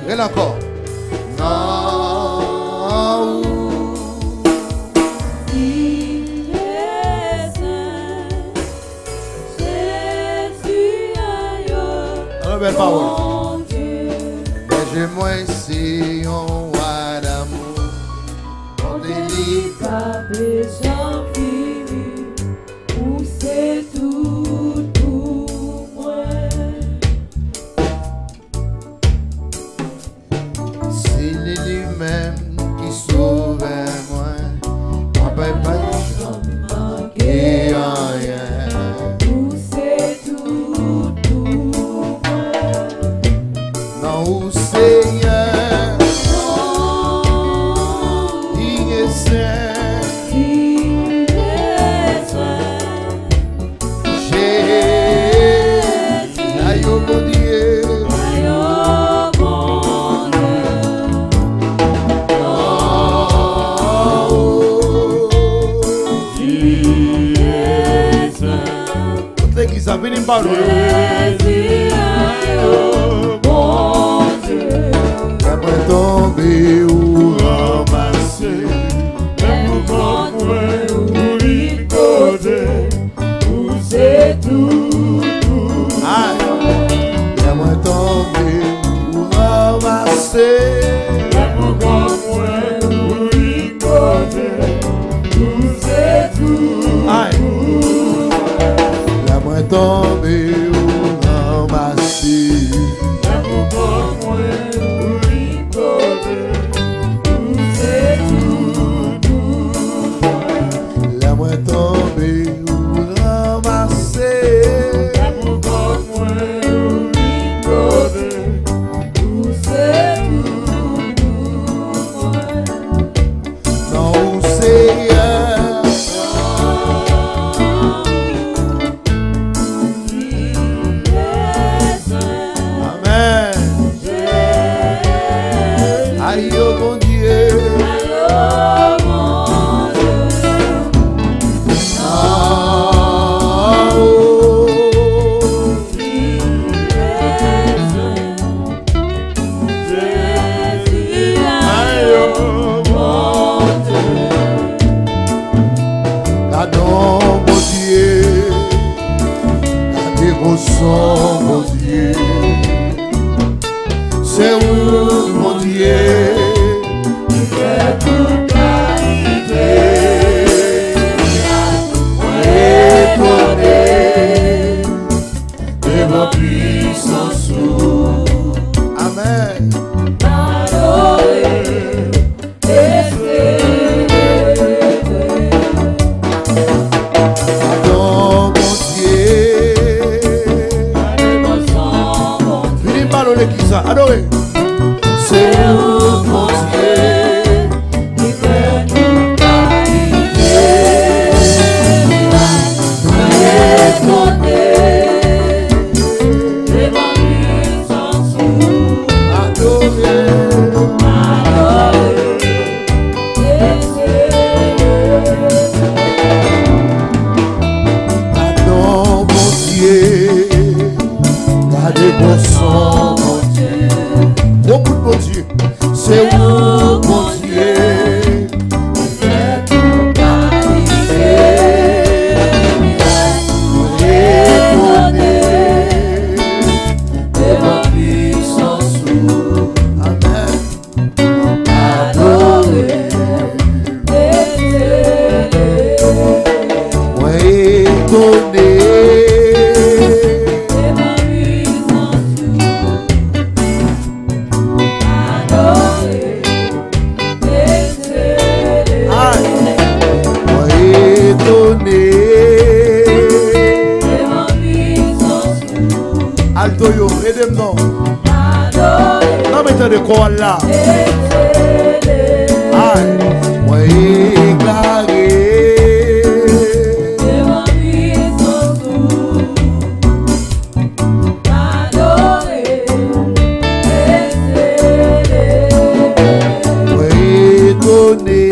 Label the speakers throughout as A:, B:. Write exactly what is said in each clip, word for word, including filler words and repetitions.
A: Et là encore. Non.
B: Il est saint, Jésus aïe.
A: Alors, belle parole.
B: Mon Dieu.
A: Mais j'ai moins si on voit d'amour. On délivre.
B: Pas besoin fini, ou c'est tout pour moi.
A: C'est lui-même qui sauve moi. On peut pas manquer rien.
B: Ou c'est tout pour moi.
A: Non, où Seigneur, il est saint.
B: Il est saint,
A: Jésus, aïe au bon Dieu.
B: aïe au bon Dieu.
A: Oh,
B: Il est saint,
A: toute l'église a venu par nous.
B: Jésus aïe au bon Dieu.
A: Après tomber ou ramasser.
B: C'est tout, tout.
A: Aïe, moi tomber ou ramasser.
B: C'est tout.
A: Aïe, la moi tomber ou ramasser.
B: C'est tout, tout.
A: La moi tomber ou ramasser.
B: C'est tout, tout.
A: Non, Seigneur, amen. Aïe au bon Dieu. Ah, oh. Gardons mon Dieu, gardez vos sons, mon Dieu. C'est où, mon Dieu, qui fait toute la idée. Étonné de vos puissances. Amen. Gardons mon Dieu. Venez parler l'église, adorez. C'est où, mon Dieu, qui fait toute la idée. Gardons mon Dieu, gardez vos sons, mon Dieu. Beaucoup de mon Dieu, c'est où, mon Dieu, qui fait toute la idée. Étonné de vos puissances. Amen. Adorez. Moi étonné. Alto yo, aidez-moi non. Non mais t'as de quoi là. Aïe, moi éclairé. Moi étonné.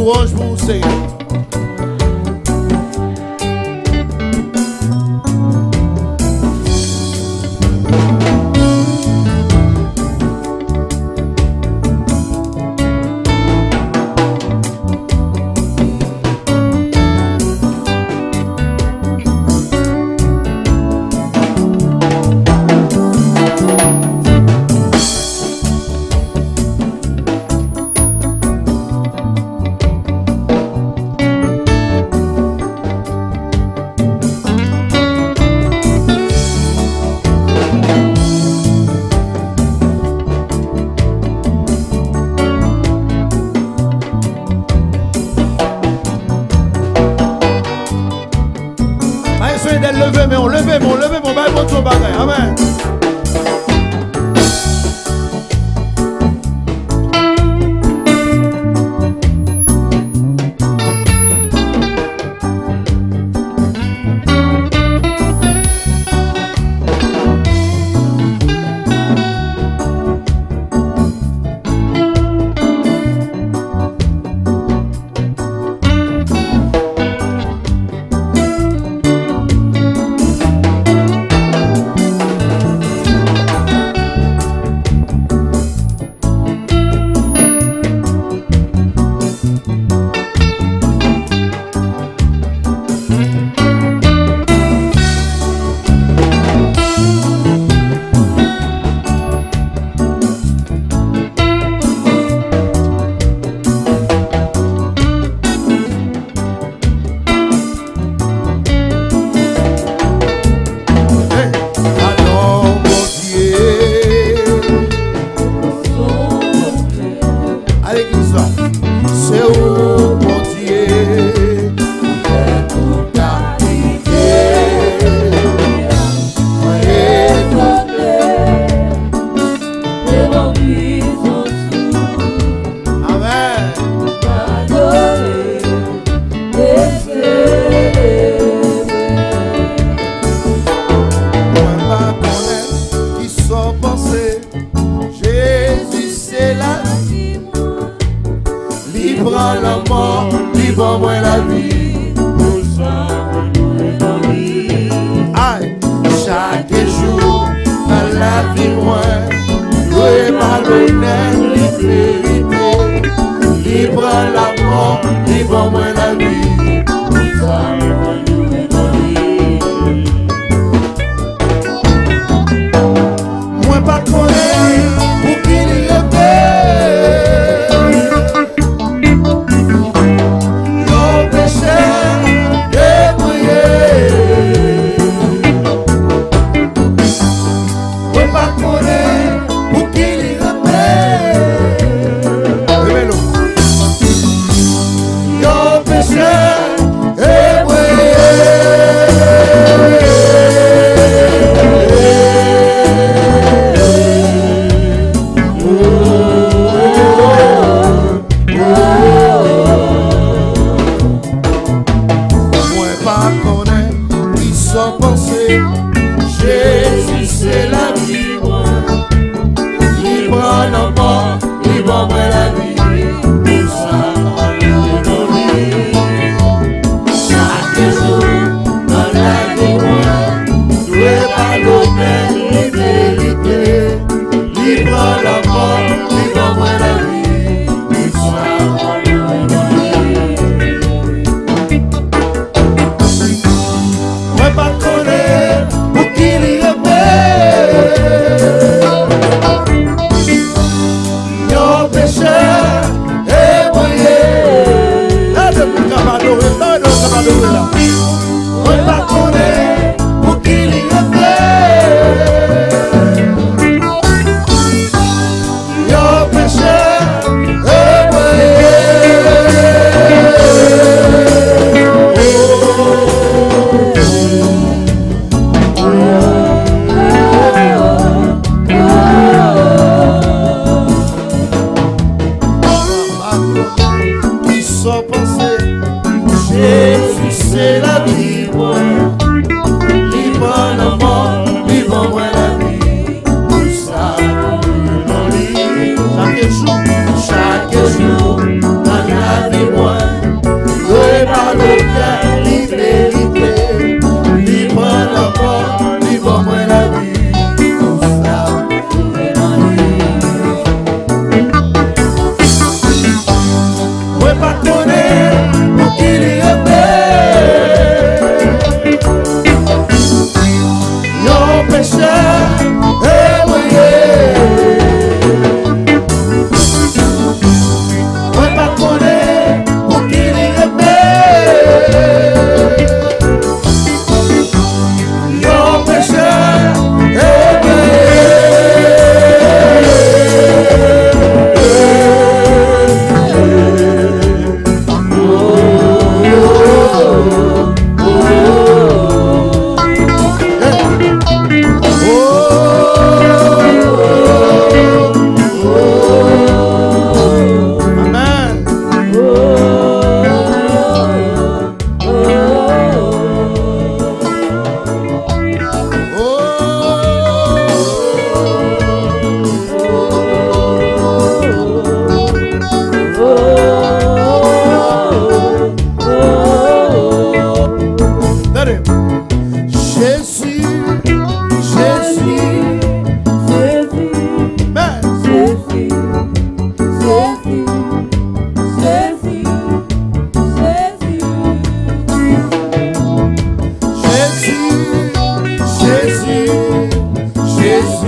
A: louange pour vous, Seigneur. Levez, mais on levez, mon levez, mon bail, mon tour, bagaille. Amen.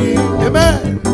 A: Amen.